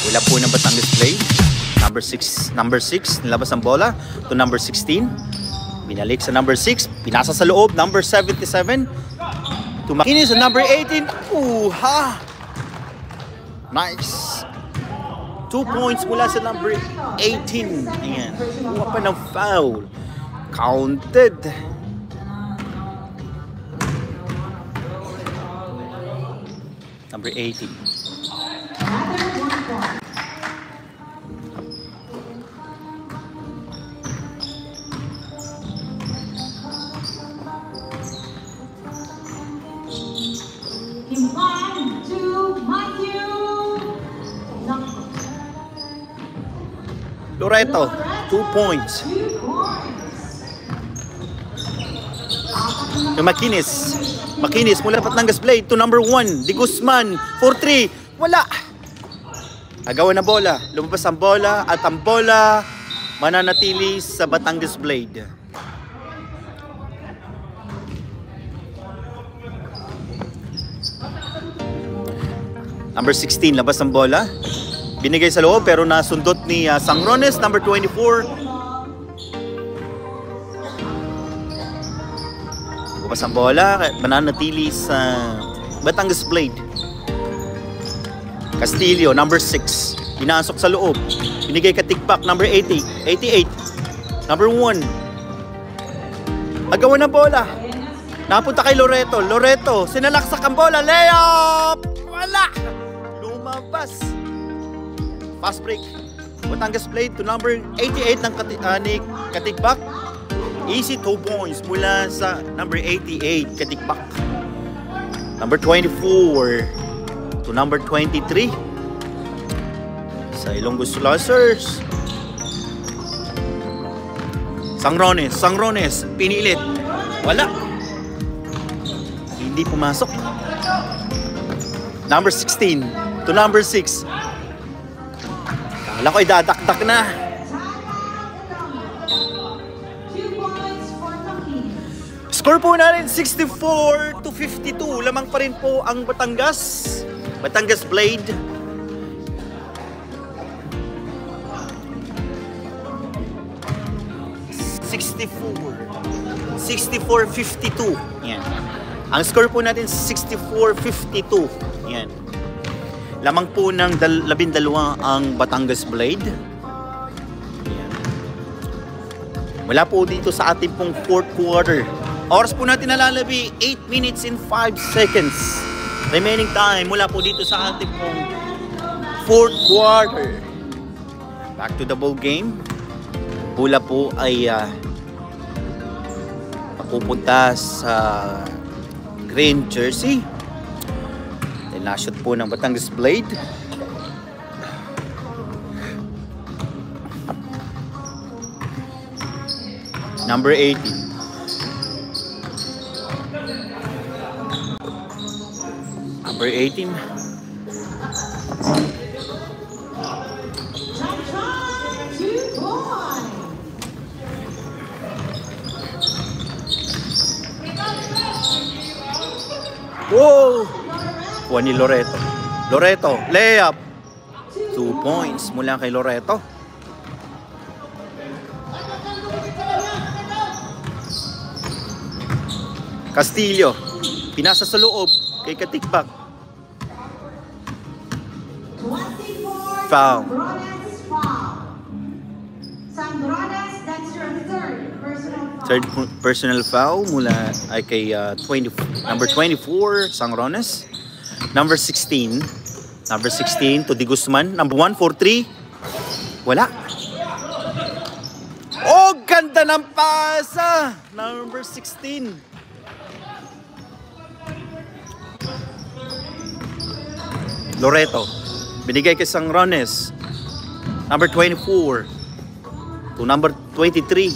Wala po ng Batangas Blade. Number 6, nilabas ang bola to number 16. Binalik sa number 6, pinasa sa loob, number 77. To Makinis sa number 18. Ha! Nice. 2 points mula sa number 18. Ayan. Kuha pa ng foul. Counted. Number 18. Loreto, 2 points. Makinis mula Batangas Blade to number 1. Di Guzman, 4-3. Wala. Agawan na bola. Lumabas ang bola at ang bola mananatili sa Batangas Blade. Number 16, labas ang bola. Binigay sa loob pero nasundot ni Sangrones, number 24. Lumabas ang bola, mananatili sa Batangas Blade. Castillo, number 6. Pinasok sa loob. Binigay ka tikpak, number 88. Number 1. Agawan ng bola. Napunta kay Loreto. Loreto, sinalaksak ang bola. Layup! Wala! Lumabas. Fast break. Batangas Blade to number 88 ng Katigbak. Easy 2 points mula sa number 88, Katigbak. Number 24 to number 23 sa Ilonggo Slashers. Sangrones, pinilit. Wala. Hindi pumasok. Number 16 to number 6. Kala ko idadakdak na. Score po natin 64 to 52. Lamang pa rin po ang Batangas Blade. $64 52. Yan. Ang score po natin 64-52. Yan. Lamang po ng 12 ang Batangas Blade. Yan. Wala po dito sa ating pong 4th quarter. Oras po natin nalalabi, 8 minutes and 5 seconds. Remaining time mula po dito sa ating pong 4th quarter. Back to the ball game. Bola po ay papupunta sa green jersey. Nashoot po ng Batangas Blade. Number 18. Number 18. Whoa! Kuha ni Loreto. Loreto, layup. 2 points mula kay Loreto. Castillo, pinasa sa loob kay Katigbak. Foul. Third personal foul mula ay kay number 24, Sangrones. Number 16 to Di Guzman. Number 1, 4-3. Wala. Oh, ganda ng pasa. Number 16. Loreto. Binigay kay Sangrones. Number 24 to number 23.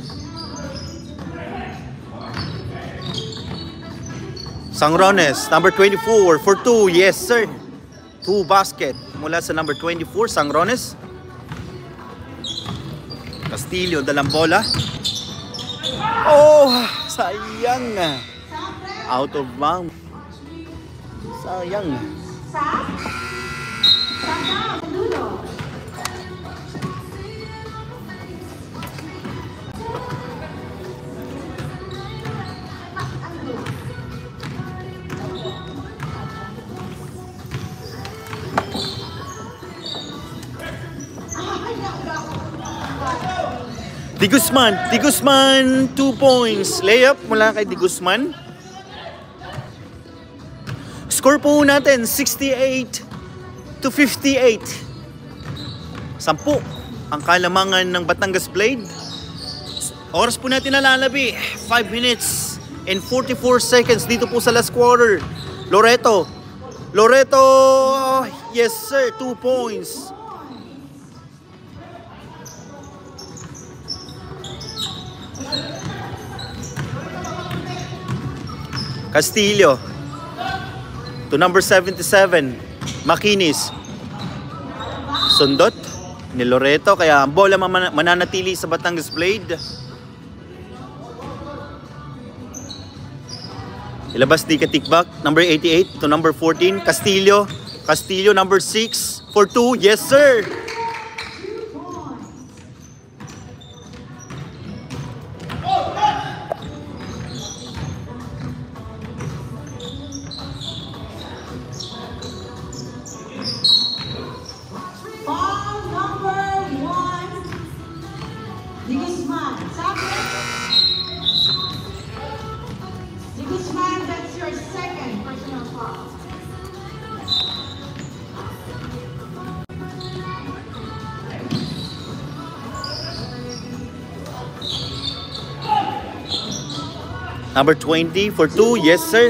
Sangrones, number 24 for 2. Yes, sir. 2 basket mula sa number 24, Sangrones. Castillo, dalang bola. Oh, sayang. Out of bounds. Sayang. Di Guzman, 2 points. Layup mula kay Di Guzman. Score po natin, 68-58. 10 ang kalamangan ng Batangas Blade. Oras po natin nalalabi, 5 minutes and 44 seconds dito po sa last quarter. Loreto, yes sir, 2 points. Castillo to number 77, Makinis. Sundot ni Loreto, kaya ang bola mananatili sa Batangas Blade. Ilabas di Katikbak, number 88 to number 14, Castillo, number 6 for 2, yes sir. Number 20 for 2, yes sir.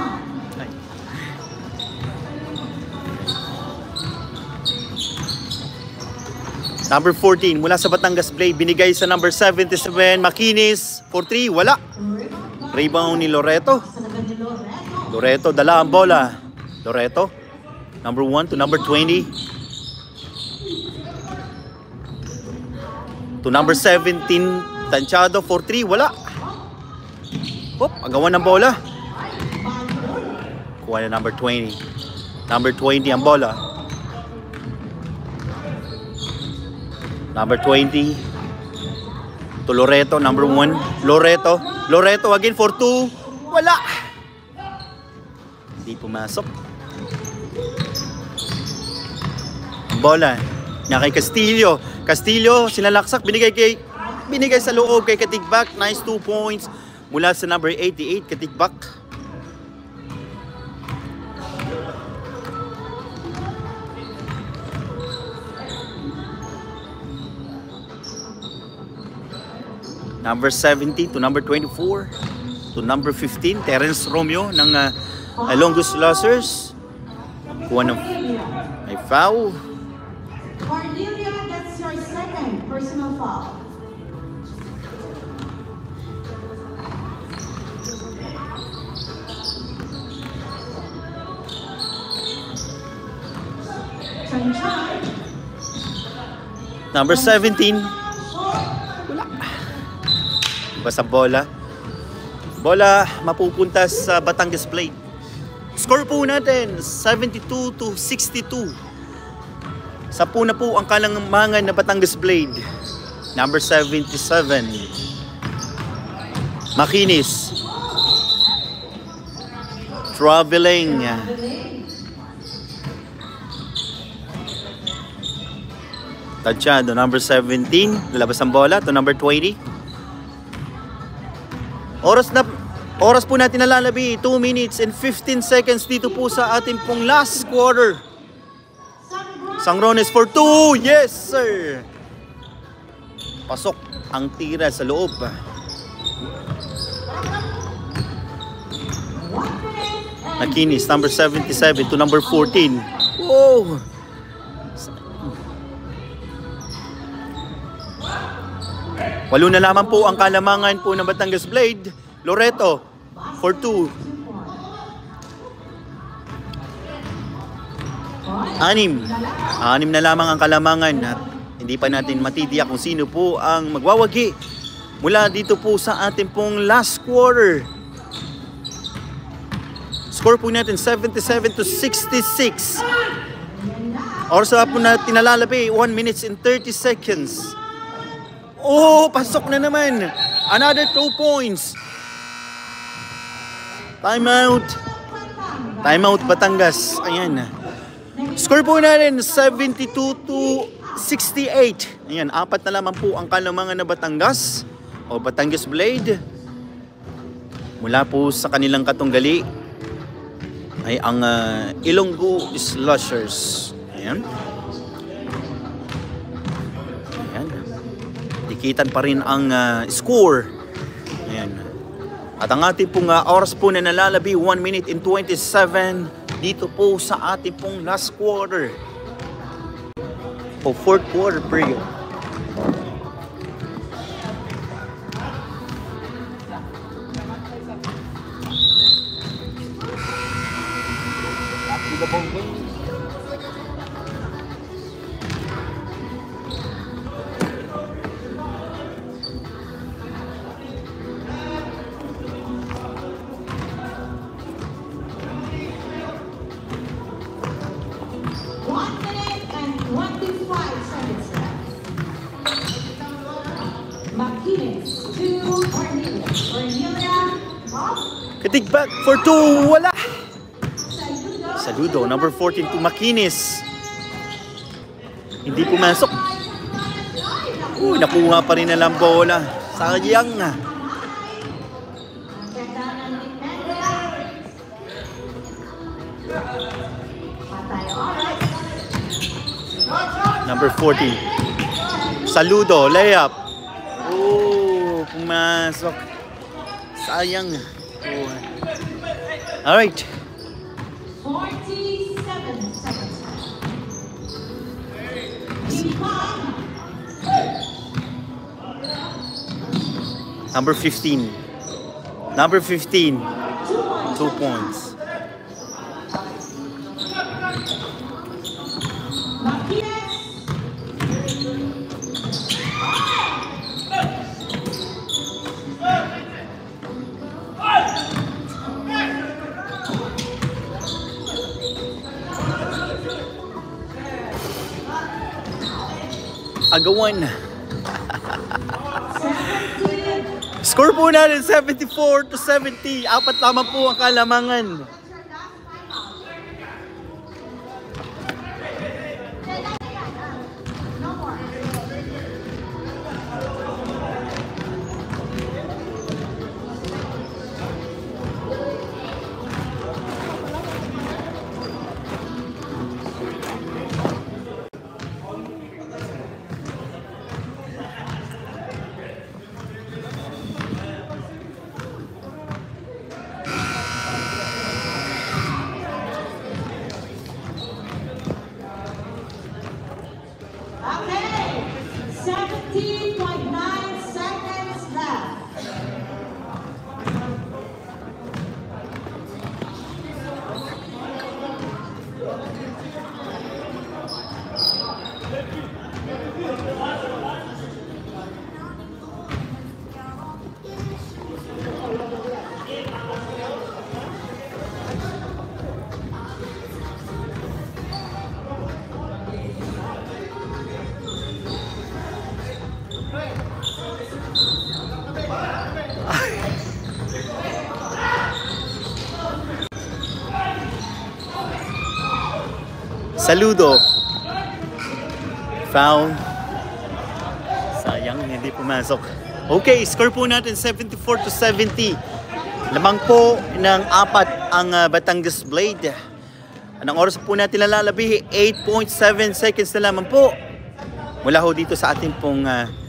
Number 14 mula sa Batangas Blade, binigay sa number 77, Makinis for 3, wala. Rebound ni Loreto. Loreto, dala ang bola. Loreto, number 1 to number 20. To number 17, Tanchado for 3, wala. Hop, agawan ng bola. Kuha na number 20. Number 20 ang bola. Number 20 to Loreto, number 1. Loreto again for 2. Wala. Hindi pumasok. Bola niya kay Castillo. Castillo, sinalaksak, binigay sa loob kay Katikbak. Nice 2 points mula sa number 88, Katikbak. Number 70 to number 24 to number 15, Terence Romeo ng Ilonggo Losers. Kuha ng may foul. Cordelia, that's your second personal foul. Number 17. Wala. Basta bola. Bola mapupunta sa Batangas Blade. Score po natin 72-62. 10 na po ang kalamangan na Batangas Blade. Number 77, Makinis. Traveling. Tachado, number 17. Lalabas ang bola to number 20. Oras po natin nalalabi. 2 minutes and 15 seconds dito po sa ating pong last quarter. Sangrones for 2. Yes, sir. Pasok ang tira sa loob. Makinis, number 77 to number 14. Whoa. Walo na lamang po ang kalamangan po ng Batangas Blade. Loreto for 2. 6 na lamang ang kalamangan at hindi pa natin matitiyak kung sino po ang magwawagi mula dito po sa ating pong last quarter. Score po natin 77-66. Oras po natin nalalabi, 1 minutes and 30 seconds. Oh, pasok na naman. Another 2 points. Timeout. Timeout Batangas. Ayan. Score po natin 72-66. 68. Ayan, 4 na lamang po ang kalamangan na Batangas o Batangas Blade. Mula po sa kanilang katunggali ay ang Ilonggo Slushers. Ayan. Ayan. Dikitan pa rin ang score. Ayan. At ang ating pong oras po na nalalabi, 1 minute and 27 dito po sa ating pong last quarter o fourth quarter period. Katigback for 2, wala. Saludo, number 14 to Makinis. Hindi pumasok. Nakuha pa rin na lang bola. Sayang nga. Number 14. Saludo, layup. Oh, pumasok. Sayang. All right. 47 seconds. Number 15. Number 15. 2 points. Agawan. Score po natin 74-70. 4 lamang po ang kalamangan. Okay, 17.9 seconds left. Saludo. Foul. Sayang, hindi pumasok. Okay, score po natin 74-70. Lamang po ng 4 ang Batangas Blade. Anong oras po natin nalalabi? 8.7 seconds na lamang po. Mula ho dito sa ating pong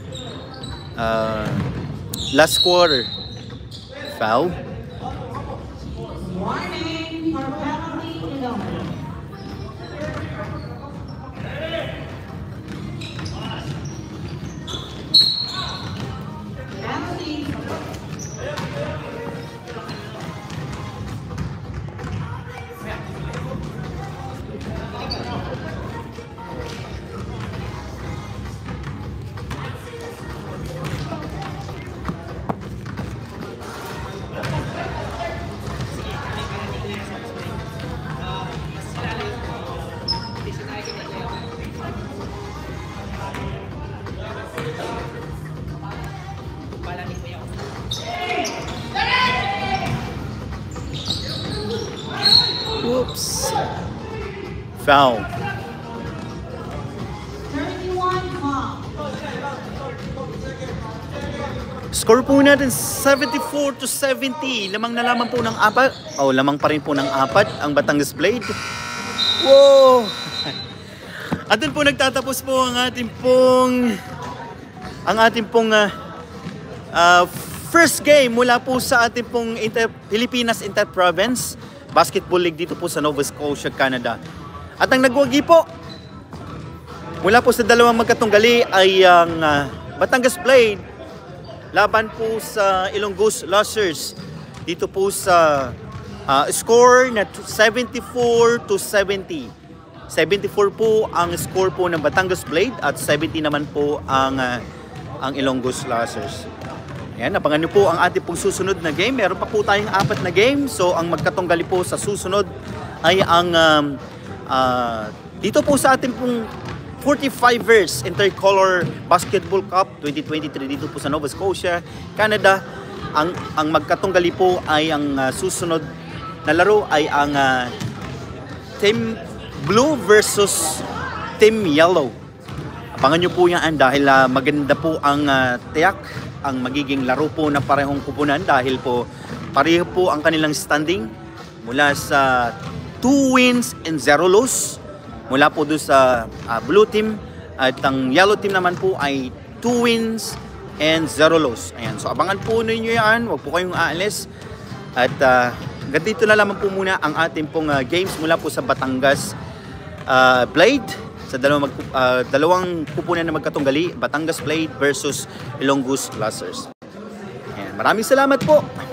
last quarter. Foul. Warning for penalty Ilonggo. Penalty. Whoops. Foul. 31 Score po natin 74-70. Lamang na lamang po ng apat. Lamang pa rin po ng apat ang Batangas Blade. Wow! At dun po nagtatapos po ang ating pong first game mula po sa ating pong Pilipinas Inter-Province Basketball League dito po sa Nova Scotia, Canada. At ang nagwagi po mula po sa dalawang magkatunggali ay ang Batangas Blade laban po sa Ilonggo's Losers dito po sa score na 74-70. 74 po ang score po ng Batangas Blade at 70 naman po ang Ilonggo's Losers. Ayan, abangan nyo po ang ating pong susunod na game. Meron pa po tayong 4 na game. So ang magkatunggali po sa susunod ay ang dito po sa ating pong 45ers Intercolor Basketball Cup 2023 dito po sa Nova Scotia, Canada. Ang magkatunggali po ay ang susunod na laro ay ang Team Blue versus Team Yellow. Abangan nyo po yan dahil maganda po ang tiyak ang magiging laro po na parehong kupunan dahil po pareho po ang kanilang standing mula sa 2 wins and 0 loss mula po doon sa blue team at ang yellow team naman po ay 2 wins and 0 loss. Ayan, so abangan po ninyo yan, huwag po kayong aalis at ganito na lamang po muna ang ating pong games mula po sa Batangas Blade sa dalawang kupunan na magkatunggali, Batangas Blade versus Ilonggo's Losers. Ayan, maraming salamat po.